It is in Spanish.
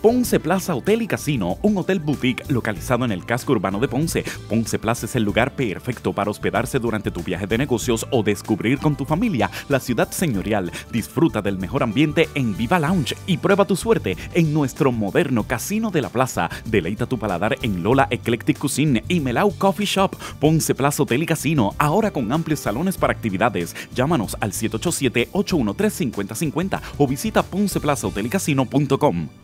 Ponce Plaza Hotel y Casino, un hotel boutique localizado en el casco urbano de Ponce. Ponce Plaza es el lugar perfecto para hospedarse durante tu viaje de negocios o descubrir con tu familia la ciudad señorial. Disfruta del mejor ambiente en Viva Lounge y prueba tu suerte en nuestro moderno Casino de la Plaza. Deleita tu paladar en Lola Eclectic Cuisine y Melau Coffee Shop. Ponce Plaza Hotel y Casino, ahora con amplios salones para actividades. Llámanos al 787-813-5050 o visita ponceplazahotelycasino.com.